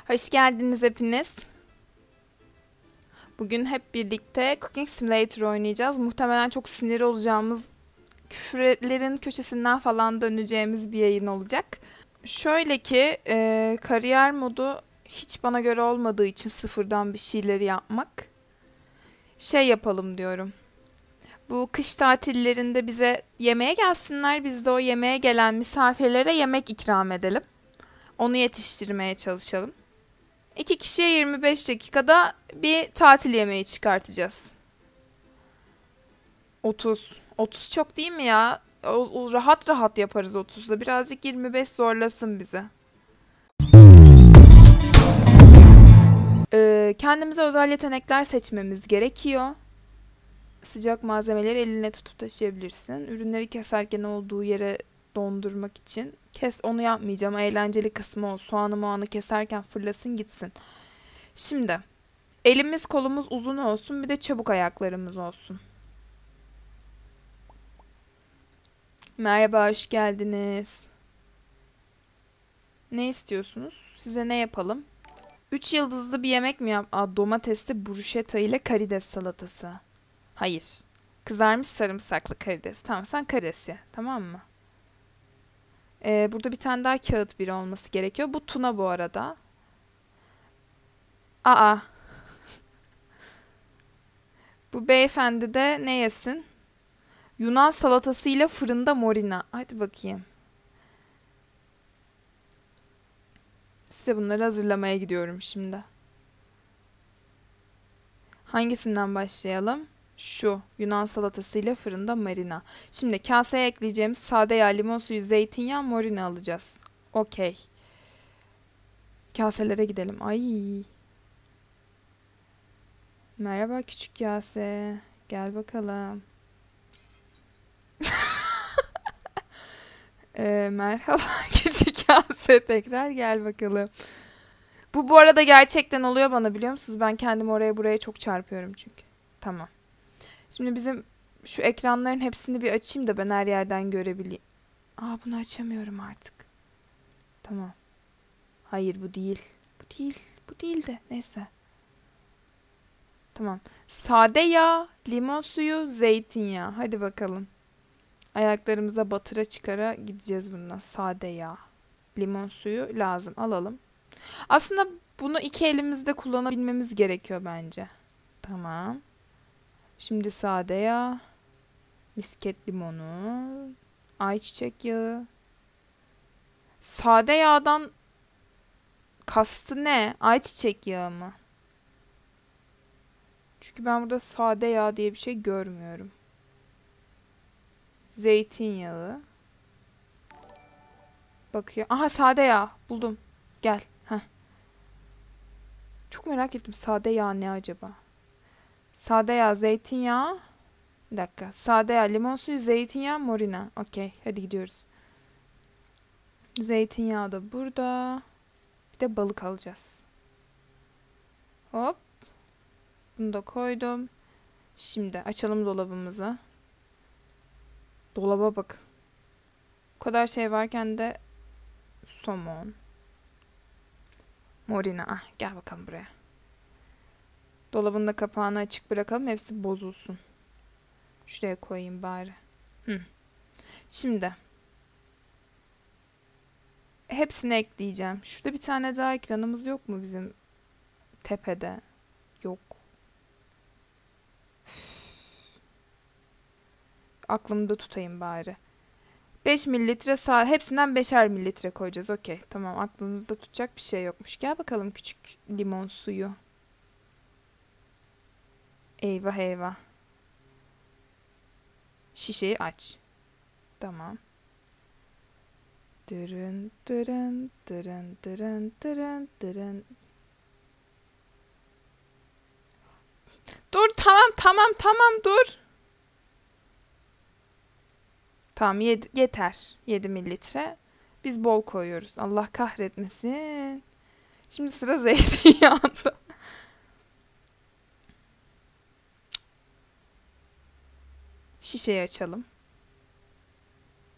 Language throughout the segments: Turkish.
Hoş geldiniz hepiniz. Bugün hep birlikte Cooking Simulator oynayacağız. Muhtemelen çok sinir olacağımız, küfürlerin köşesinden falan döneceğimiz bir yayın olacak. Şöyle ki kariyer modu hiç bana göre olmadığı için sıfırdan bir şeyleri yapmak. Şey yapalım diyorum. Bu kış tatillerinde bize yemeğe gelsinler. Biz de o yemeğe gelen misafirlere yemek ikram edelim. Onu yetiştirmeye çalışalım. 2 kişiye 25 dakikada bir tatil yemeği çıkartacağız. 30. 30 çok değil mi ya? Rahat rahat yaparız 30'da. Birazcık 25 zorlasın bizi. Kendimize özel yetenekler seçmemiz gerekiyor. Sıcak malzemeleri eline tutup taşıyabilirsin. Ürünleri keserken olduğu yere dondurmak için. Onu yapmayacağım. Eğlenceli kısmı o. Soğanı muanı keserken fırlasın gitsin. Şimdi elimiz kolumuz uzun olsun, bir de çabuk ayaklarımız olsun. Merhaba, hoş geldiniz. Ne istiyorsunuz? Size ne yapalım? 3 yıldızlı bir yemek mi yap? Domatesli bruschetta ile karides salatası. Hayır. Kızarmış sarımsaklı karides. Tamam, sen karides ye. Tamam mı? Burada bir tane daha kağıt biri olması gerekiyor. Bu tuna bu arada. Aa. Bu beyefendi de ne yesin? Yunan salatası ile fırında morina. Hadi bakayım. Size bunları hazırlamaya gidiyorum şimdi. Hangisinden başlayalım? Şu Yunan salatası ile fırında marina. Şimdi kaseye ekleyeceğimiz sade yağ, limon suyu, zeytinyağı, morina alacağız. Okey. Kaselere gidelim. Ay. Merhaba küçük kase. Gel bakalım. Merhaba küçük kase. Tekrar gel bakalım. Bu arada gerçekten oluyor bana, biliyor musunuz? Ben kendimi oraya buraya çok çarpıyorum çünkü. Tamam. Şimdi bizim şu ekranların hepsini bir açayım da ben her yerden görebileyim. Bunu açamıyorum artık. Tamam. Hayır, bu değil. Bu değil. Bu değil de. Neyse. Tamam. Sade yağ, limon suyu, zeytinyağı. Hadi bakalım. Ayaklarımıza batıra çıkara gideceğiz bundan. Sade yağ. Limon suyu lazım. Alalım. Aslında bunu iki elimizde kullanabilmemiz gerekiyor bence. Tamam. Şimdi sade yağ. Misket limonu. Ayçiçek yağı. Sade yağdan kastı ne? Ayçiçek yağı mı? Çünkü ben burada sade yağ diye bir şey görmüyorum. Zeytinyağı. Bakıyor. Aha, sade yağ. Buldum. Gel. Heh. Çok merak ettim. Sade yağ ne acaba? Sade yağ, zeytinyağı. Bir dakika. Sade yağ, limon suyu, zeytinyağı, morina. Okey. Hadi gidiyoruz. Zeytinyağı da burada. Bir de balık alacağız. Hop. Bunu da koydum. Şimdi açalım dolabımızı. Dolaba bak. Bu kadar şey varken de somon. Morina. Gel bakalım buraya. Dolabın da kapağını açık bırakalım. Hepsi bozulsun. Şuraya koyayım bari. Şimdi. Hepsini ekleyeceğim. Şurada bir tane daha ekranımız yok mu bizim tepede? Yok. Aklımda tutayım bari. 5 mililitre hepsinden 5'er mililitre koyacağız. Okey. Tamam, aklınızda tutacak bir şey yokmuş. Gel bakalım küçük limon suyu. Eyvah eyvah. Şişeyi aç. Tamam. Dırın dırın dırın dırın dırın dırın. Dur, tamam dur. Tamam, yeter. 7 mililitre. Biz bol koyuyoruz. Allah kahretmesin. Şimdi sıra zeytinyağında. Şişeyi açalım.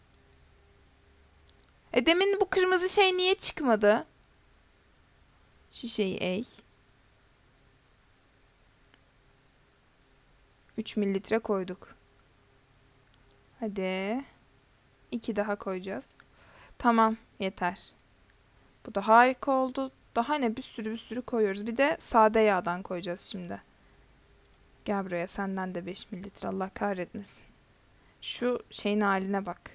Demin bu kırmızı şey niye çıkmadı? Şişeyi eğ. 3 mililitre koyduk. Hadi. 2 daha koyacağız. Tamam, yeter. Bu da harika oldu. Daha ne, bir sürü koyuyoruz. Bir de sade yağdan koyacağız şimdi. Gel buraya, senden de 5 mililitre, Allah kahretmesin. Şu şeyin haline bak.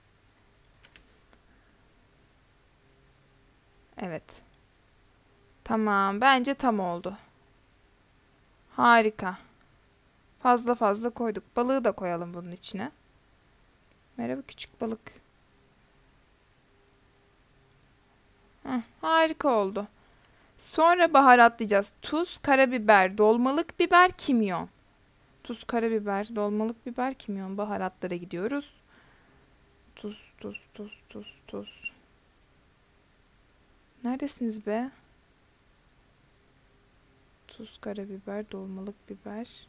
Evet. Tamam, bence tam oldu. Harika. Fazla koyduk. Balığı da koyalım bunun içine. Merhaba küçük balık. Heh, harika oldu. Sonra baharatlayacağız. Tuz, karabiber, dolmalık biber, kimyon. Tuz, karabiber, dolmalık biber, kimyon. Baharatlara gidiyoruz. Tuz. Neredesiniz be? Tuz, karabiber, dolmalık biber.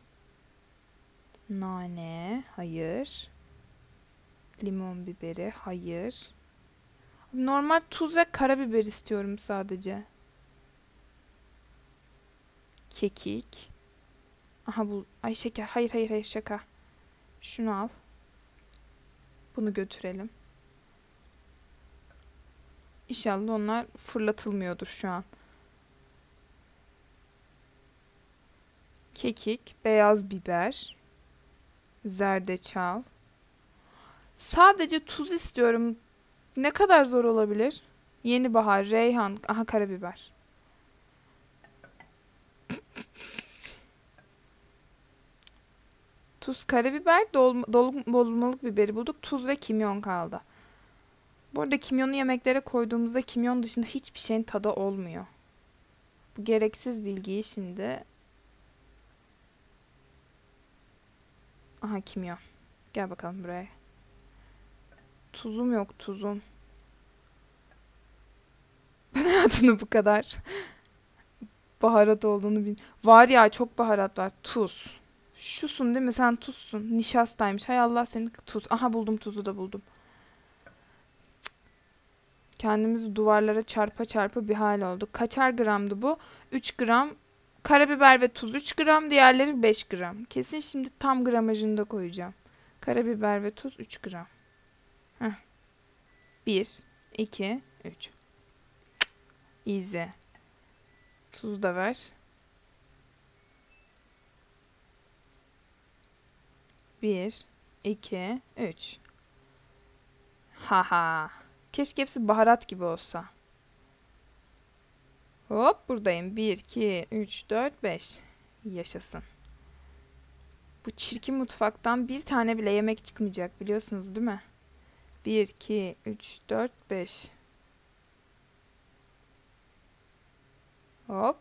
Nane, hayır. Limon biberi, hayır. Normal tuz ve karabiber istiyorum sadece. Kekik. Aha bu. Ay şeker. Hayır şaka. Şunu al. Bunu götürelim. İnşallah onlar fırlatılmıyordur şu an. Kekik, beyaz biber, zerdeçal. Sadece tuz istiyorum. Ne kadar zor olabilir? Yeni bahar, reyhan, aha karabiber. Tuz, karabiber, dolmalık biberi bulduk. Tuz ve kimyon kaldı. Bu arada kimyonu yemeklere koyduğumuzda kimyon dışında hiçbir şeyin tadı olmuyor. Bu gereksiz bilgiyi şimdi... Aha kimyon. Gel bakalım buraya. Tuzum yok, tuzum. Ben hayatımda bu kadar baharat olduğunu bil. Var ya, çok baharat var. Tuz. Şusun değil mi? Sen tuzsun. Nişastaymış. Hay Allah, seni tuz. Aha buldum, tuzu da buldum. Kendimizi duvarlara çarpa bir hal olduk. Kaçar gramdı bu? 3 gram. Karabiber ve tuz 3 gram. Diğerleri 5 gram. Kesin şimdi tam gramajını da koyacağım. Karabiber ve tuz 3 gram. Heh. 1, 2, 3. Easy. Tuz da ver. 1, 2, 3. Haha. Keşke hepsi baharat gibi olsa. Hop buradayım. 1, 2, 3, 4, 5. Yaşasın. Bu çirkin mutfaktan bir tane bile yemek çıkmayacak, biliyorsunuz değil mi? 1, 2, 3, 4, 5. Hop.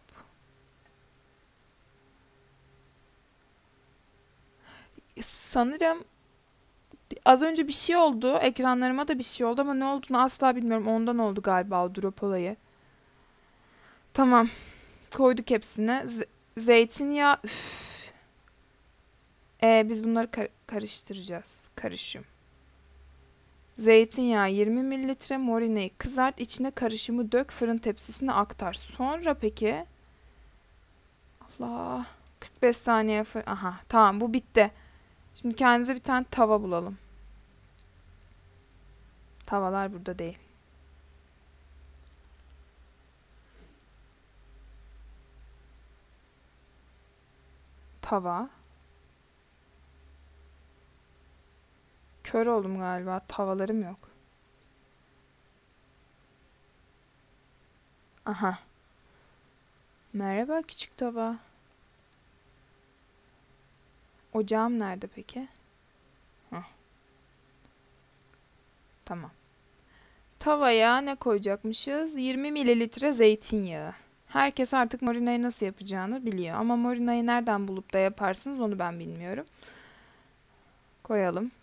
Sanırım az önce bir şey oldu. Ekranlarıma da bir şey oldu ama ne olduğunu asla bilmiyorum. Ondan oldu galiba o drop olayı. Tamam. Koyduk hepsine. Zeytinyağı. Üf. Biz bunları karıştıracağız. Karışım. Zeytinyağı 20 mililitre. Morineyi kızart. İçine karışımı dök. Fırın tepsisine aktar. Sonra peki. Allah. 45 saniye fırın. Aha tamam, bu bitti. Şimdi kendimize bir tane tava bulalım. Tavalar burada değil. Tava. Kör oldum galiba. Tavalarım yok. Aha. Merhaba küçük tava. Ocağım nerede peki? Hah. Tamam. Tavaya ne koyacakmışız? 20 mililitre zeytinyağı. Herkes artık morinayı nasıl yapacağını biliyor. Ama morinayı nereden bulup da yaparsınız onu ben bilmiyorum. Koyalım.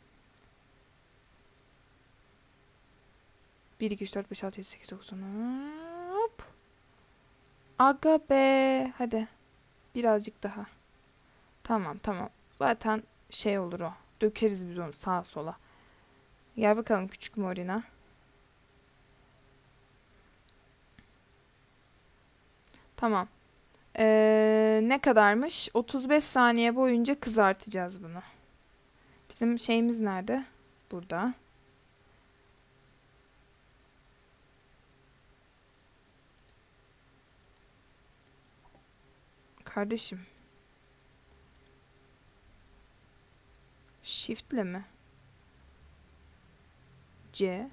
1, 2, 3, 4, 5, 6, 7, 8, 9, 10. Hop. Aga be. Hadi. Birazcık daha. Tamam. Zaten şey olur o. Dökeriz biz onu sağa sola. Gel bakalım küçük morina. Tamam. Ne kadarmış? 35 saniye boyunca kızartacağız bunu. Bizim şeyimiz nerede? Burada. Kardeşim. Shift'le mi? C.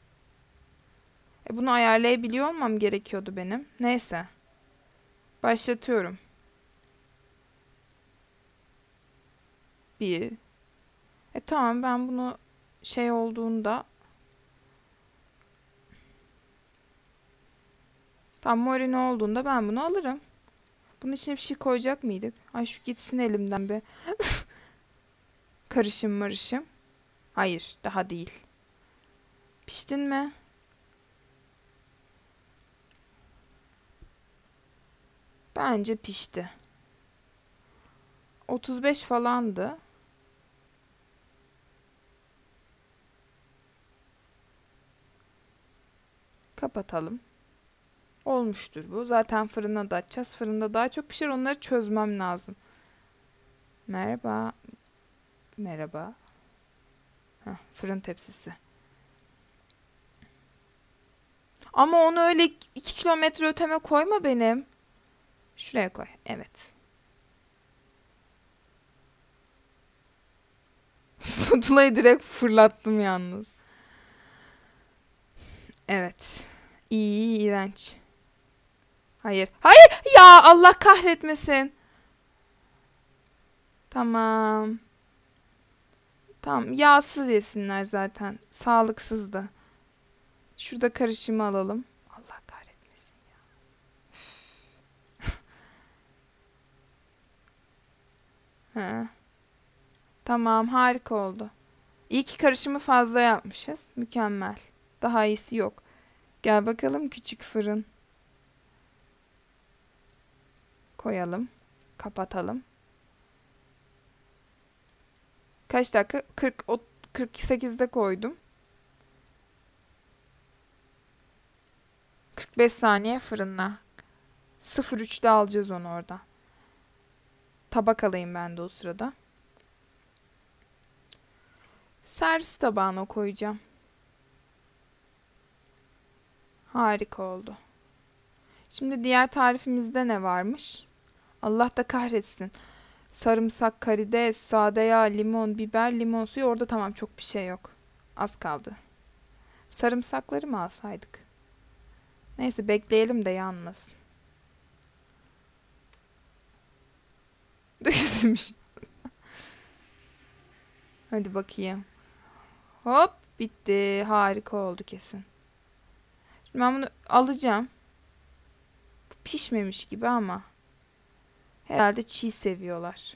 Bunu ayarlayabiliyor olmam gerekiyordu benim. Neyse. Başlatıyorum. 1. Tamam, ben bunu şey olduğunda tam Morini olduğunda ben bunu alırım. Bunun içine bir şey koyacak mıydık? Ay şu gitsin elimden be. Karışım marışım. Hayır, daha değil. Piştin mi? Bence pişti. 35 falandı. Kapatalım. Olmuştur bu. Zaten fırına da açacağız. Fırında daha çok pişer. Onları çözmem lazım. Merhaba. Merhaba. Heh, fırın tepsisi. Ama onu öyle 2 kilometre öteme koyma benim. Şuraya koy. Evet. Spatulayı direkt fırlattım yalnız. Evet. İyi, iğrenç. Hayır. Hayır! Ya Allah kahretmesin. Tamam. Tamam. Yağsız yesinler zaten. Sağlıksız da. Şurada karışımı alalım. Allah kahretmesin ya. Ha. Tamam, harika oldu. İyi ki karışımı fazla yapmışız. Mükemmel. Daha iyisi yok. Gel bakalım küçük fırın. Koyalım. Kapatalım. Kaç dakika? 48'de koydum. 45 saniye fırınla. 03'te alacağız onu orada. Tabak alayım ben de o sırada. Servis tabağına koyacağım. Harika oldu. Şimdi diğer tarifimizde ne varmış? Allah da kahretsin. Sarımsak, karides, sade yağ, limon, biber, limon suyu. Orada tamam, çok bir şey yok. Az kaldı. Sarımsakları mı alsaydık? Neyse, bekleyelim de yanmasın. Üzülmüş. Hadi bakayım. Hop, bitti. Harika oldu kesin. Şimdi ben bunu alacağım. Pişmemiş gibi ama. Herhalde çiğ seviyorlar.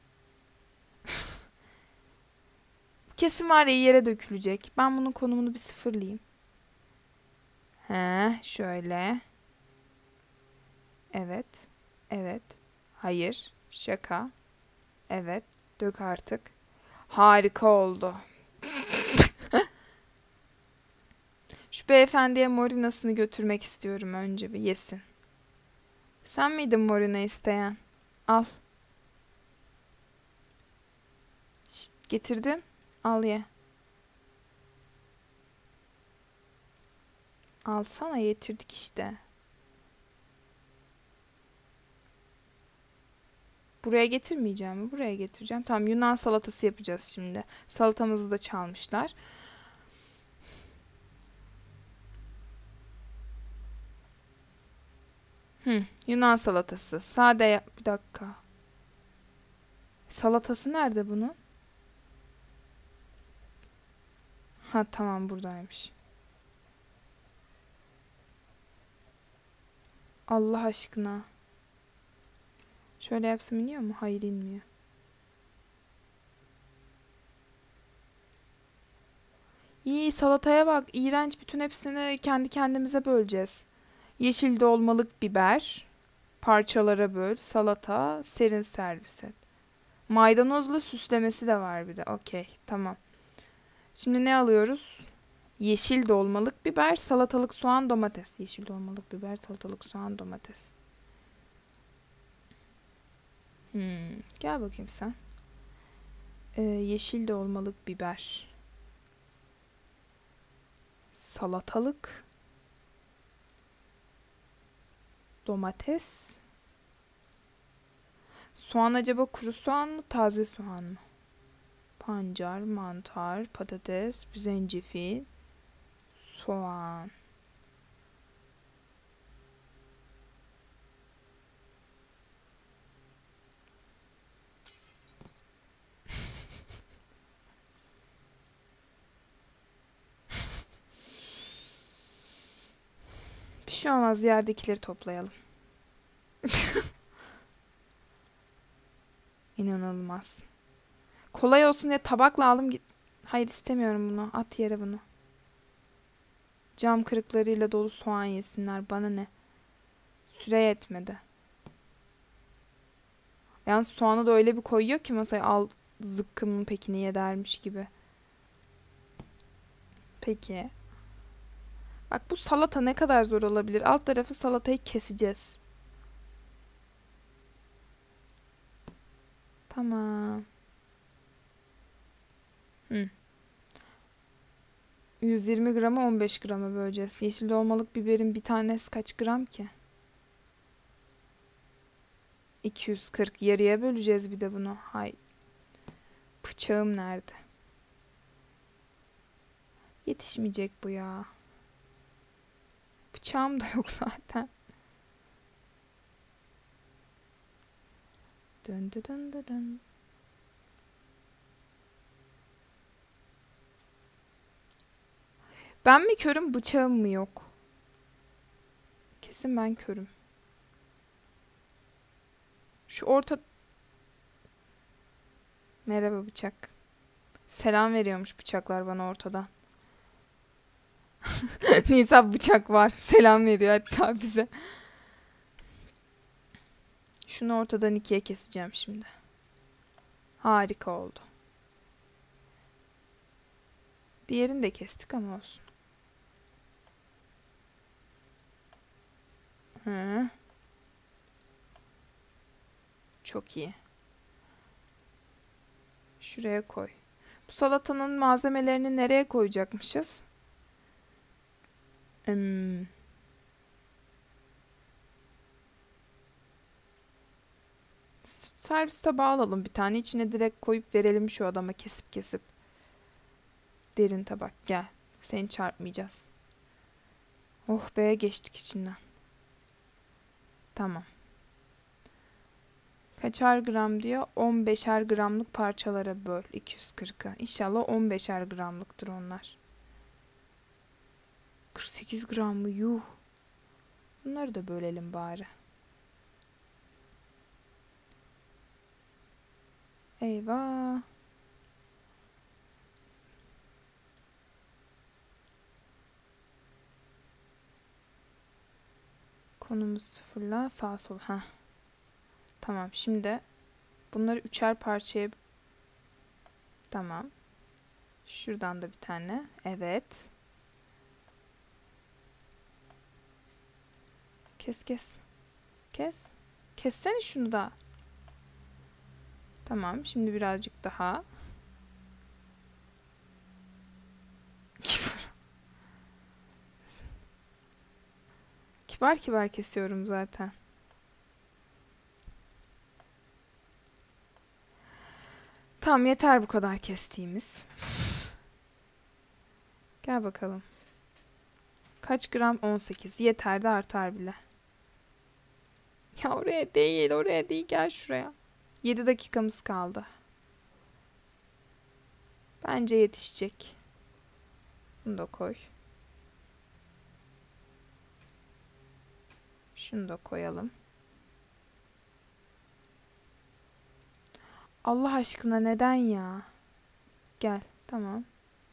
Kesin var ya, yere dökülecek. Ben bunun konumunu bir sıfırlayayım. Şöyle. Evet. Evet. Hayır. Şaka. Evet. Dök artık. Harika oldu. Şu beyefendiye morinasını götürmek istiyorum, önce bir yesin. Sen miydin morina isteyen? Al. Şişt, getirdim. Al ye. Alsana, getirdik işte. Buraya getirmeyeceğim mi? Buraya getireceğim. Tamam, Yunan salatası yapacağız şimdi. Salatamızı da çalmışlar. Yunan salatası. Sade bir dakika. Salatası nerede bunun? Ha tamam, buradaymış. Allah aşkına. Şöyle yapsam iniyor mu? Hayır, inmiyor. İyi, salataya bak. İğrenç, bütün hepsini kendi kendimize böleceğiz. Yeşil dolmalık biber. Parçalara böl. Salata. Serin servis et. Maydanozla süslemesi de var bir de. Okey, tamam. Şimdi ne alıyoruz? Yeşil dolmalık biber, salatalık soğan, domates. Yeşil dolmalık biber, salatalık soğan, domates. Gel bakayım sen. Yeşil dolmalık biber. Salatalık. Domates. Soğan acaba kuru soğan mı, taze soğan mı? Pancar, mantar, patates, zencefil, soğan. Bir şey olmaz, yerdekileri toplayalım. İnanılmaz. Kolay olsun diye tabakla aldım. Hayır, istemiyorum bunu. At yere bunu. Cam kırıklarıyla dolu soğan yesinler. Bana ne? Süre yetmedi. Yani soğanı da öyle bir koyuyor ki masaya, al zıkkımın pekini ye dermiş gibi. Peki. Bak, bu salata ne kadar zor olabilir. Alt tarafı salatayı keseceğiz. Tamam. Hı. 120 grama 15 grama böleceğiz. Yeşil dolmalık biberin bir tanesi kaç gram ki? 240. Yarıya böleceğiz bir de bunu. Hay. Bıçağım nerede? Yetişmeyecek bu ya. Bıçağım da yok zaten. Dın dın dın dın dın. Ben mi körüm, bıçağım mı yok? Kesin ben körüm. Şu orta... Merhaba bıçak. Selam veriyormuş bıçaklar bana ortadan. Nisa, bıçak var. Selam veriyor hatta bize. Şunu ortadan ikiye keseceğim şimdi. Harika oldu. Diğerini de kestik ama olsun. Hı. Çok iyi. Şuraya koy. Bu salatanın malzemelerini nereye koyacakmışız? Servis tabağı alalım bir tane. İçine direkt koyup verelim şu adama, kesip kesip. Derin tabak gel. Seni çarpmayacağız. Oh be, geçtik içinden. Tamam. Kaçar gram diyor? 15'er gramlık parçalara böl. 240'a. İnşallah 15'er gramlıktır onlar. 48 gram mı? Yuh. Bunları da bölelim bari. Eyvah. Konumuz sıfırla sağ sol. Heh. Tamam, şimdi bunları üçer parçaya... Tamam. Şuradan da bir tane. Evet. Kes kes. Kes. Kessene şunu da. Tamam, şimdi birazcık daha. Kibar kibar kesiyorum zaten. Tamam, yeter bu kadar kestiğimiz. Gel bakalım. Kaç gram? 18. Yeter de artar bile. Ya oraya değil, oraya değil. Gel şuraya. 7 dakikamız kaldı. Bence yetişecek. Bunu da koy. Şunu da koyalım. Allah aşkına neden ya? Gel. Tamam.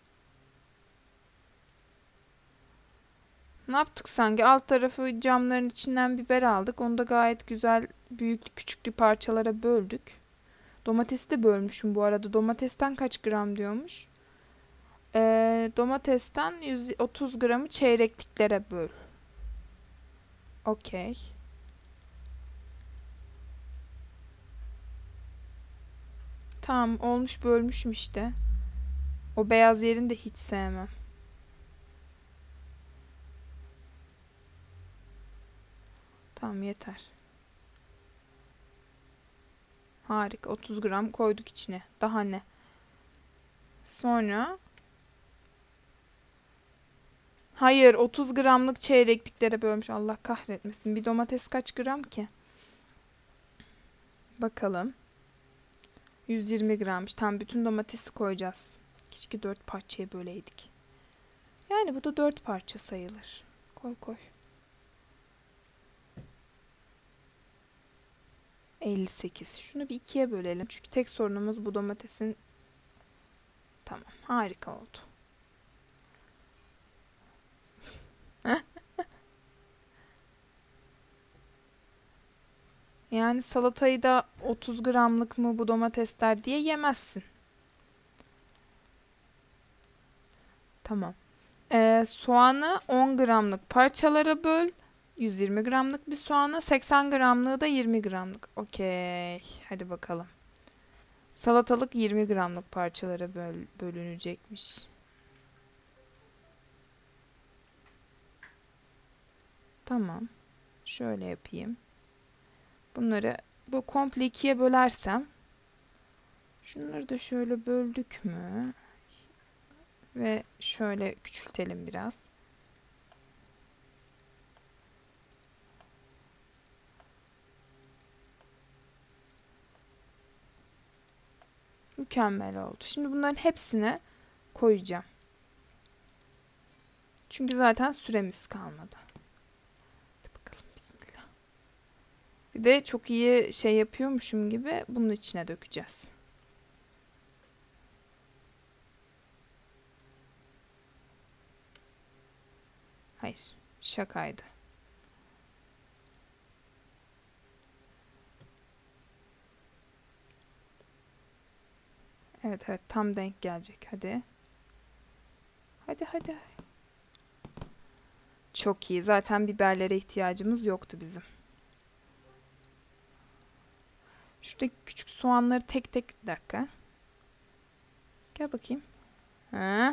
Ne yaptık sanki? Alt tarafı camların içinden biber aldık. Onu da gayet güzel büyüklü küçüklü parçalara böldük. Domatesi de bölmüşüm bu arada. Domatesten kaç gram diyormuş? Domatesten 130 gramı çeyrekliklere böl. Okey. Tamam, olmuş bölmüşüm işte. O beyaz yerini de hiç sevmem. Tamam, yeter. Harika. 30 gram koyduk içine. Daha ne? Sonra hayır, 30 gramlık çeyrekliklere bölmüş. Allah kahretmesin. Bir domates kaç gram ki? Bakalım. 120 grammış. Tam bütün domatesi koyacağız. Keşke 4 parçaya böleydik. Yani bu da 4 parça sayılır. Koy koy. 58. Şunu bir ikiye bölelim. Çünkü tek sorunumuz bu domatesin. Tamam. Harika oldu. Yani salatayı da 30 gramlık mı bu domatesler diye yemezsin. Tamam. Soğanı 10 gramlık parçalara böl. 120 gramlık bir soğanı, 80 gramlığı da 20 gramlık. Okey. Hadi bakalım. Salatalık 20 gramlık parçalara bölünecekmiş. Tamam. Şöyle yapayım. Bunları bu komple ikiye bölersem, şunları da şöyle böldük mü? Ve şöyle küçültelim biraz. Mükemmel oldu. Şimdi bunların hepsini koyacağım. Çünkü zaten süremiz kalmadı. Hadi bakalım, bismillah. Bir de çok iyi şey yapıyormuşum gibi bunun içine dökeceğiz. Hayır, şakaydı. Evet evet, tam denk gelecek. Hadi. Hadi hadi. Çok iyi. Zaten biberlere ihtiyacımız yoktu bizim. Şuradaki küçük soğanları tek tek, bir dakika. Gel bakayım. Ha.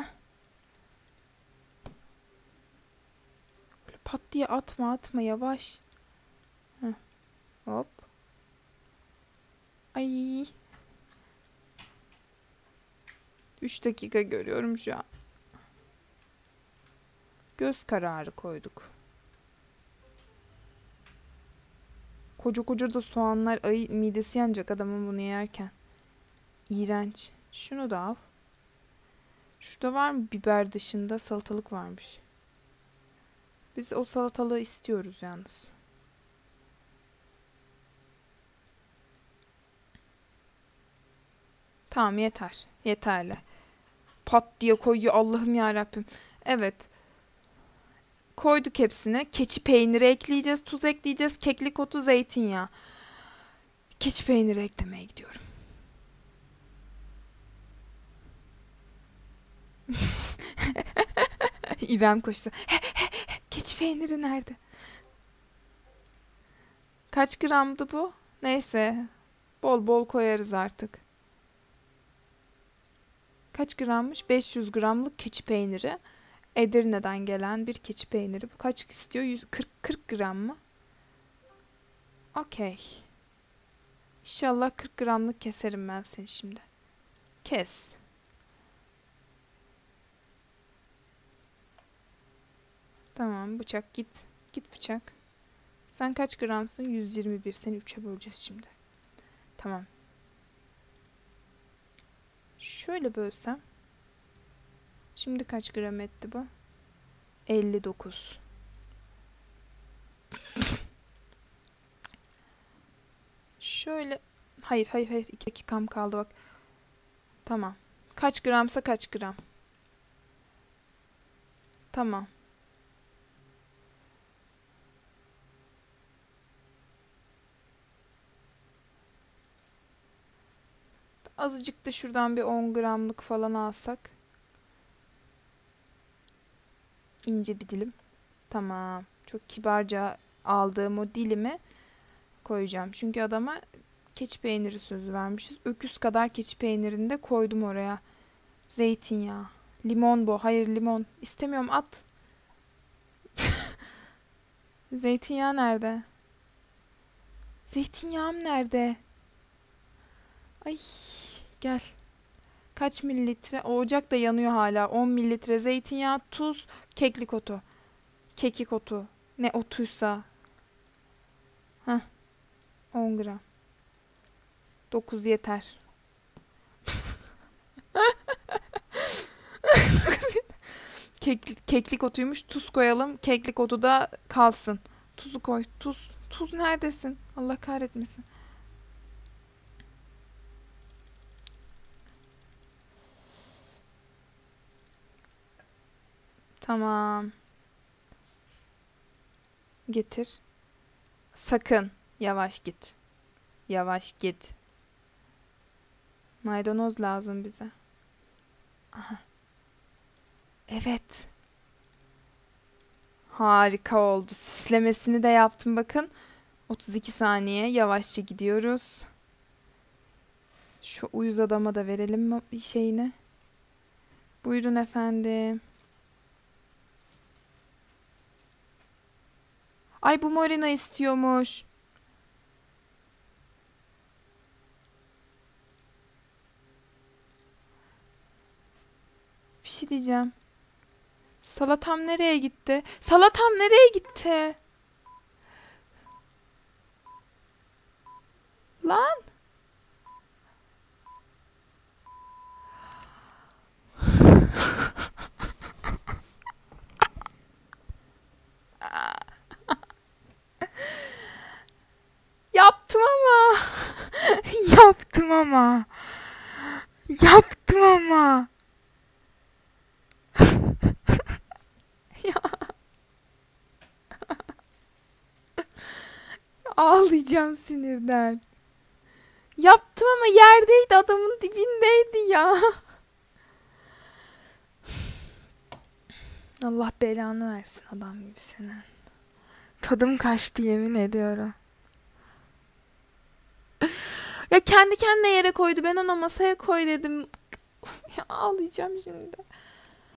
Böyle pat diye atma yavaş. Heh, hop. Ay. 3 dakika görüyorum şu an. Göz kararı koyduk. Koca koca da soğanlar. Ay, midesi yanacak adamın bunu yerken. İğrenç. Şunu da al. Şurada var mı biber dışında? Salatalık varmış. Biz o salatalığı istiyoruz yalnız. Tamam, yeter. Yeterli. Pat diye koyuyor, Allah'ım ya Rabbim. Evet. Koyduk hepsini. Keçi peyniri ekleyeceğiz. Tuz ekleyeceğiz. Keklik otu, zeytinyağı. Keçi peyniri eklemeye gidiyorum. İrem koştu. Keçi peyniri nerede? Kaç gramdı bu? Neyse. Bol bol koyarız artık. Kaç grammış? 500 gramlık keçi peyniri. Edirne'den gelen bir keçi peyniri. Bu kaç istiyor? 140 gram mı? Okey. İnşallah 40 gramlık keserim ben seni şimdi. Kes. Tamam, bıçak git. Git bıçak. Sen kaç gramsın? 121. Seni 3'e böleceğiz şimdi. Tamam. Şöyle bölsem. Şimdi kaç gram etti bu? 59. Şöyle. Hayır hayır hayır. 2 dakikam kaldı bak. Tamam. Kaç gramsa kaç gram. Tamam. Azıcık da şuradan bir 10 gramlık falan alsak. İnce bir dilim. Tamam. Çok kibarca aldığım o dilimi koyacağım. Çünkü adama Keçi peyniri sözü vermişiz. Öküz kadar keçi peynirini de koydum oraya. Zeytinyağı. Limon bu. Hayır limon. İstemiyorum at. Zeytinyağı nerede? Zeytinyağım nerede? Ay gel. Kaç mililitre? O ocak da yanıyor hala. 10 mililitre zeytinyağı, tuz, keklik otu. Kekik otu. Ne otuysa. Heh. 10 gram. 9 yeter. Keklik otuymuş. Tuz koyalım. Keklik otu da kalsın. Tuzu koy. Tuz. Tuz neredesin? Allah kahretmesin. Tamam. Getir. Sakın. Yavaş git. Yavaş git. Maydanoz lazım bize. Aha. Evet. Harika oldu. Süslemesini de yaptım bakın. 32 saniye. Yavaşça gidiyoruz. Şu uyuz adama da verelim bir şeyini. Buyurun efendim. Ay bu Morena istiyormuş. Bir şey diyeceğim. Salatam nereye gitti? Salatam nereye gitti? Lan. Yaptım ama. Yaptım ama. Yaptım ama. Ağlayacağım sinirden. Yaptım ama yerdeydi, adamın dibindeydi ya. Allah belanı versin adam gibi senin. Tadım kaçtı yemin ediyorum. Ya kendi kendine yere koydu. Ben ona masaya koy dedim. Ya ağlayacağım şimdi.